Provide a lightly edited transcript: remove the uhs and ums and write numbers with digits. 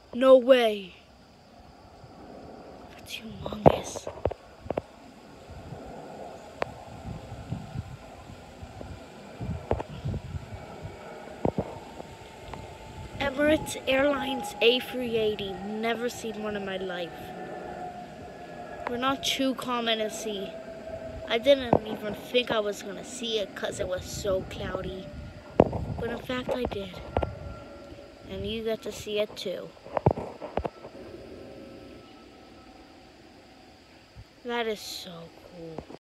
No way. That's humongous. Emirates Airlines A380. Never seen one in my life. We're not too common to see. I didn't even think I was gonna see it because it was so cloudy. But in fact I did. And you got to see it too. That is so cool.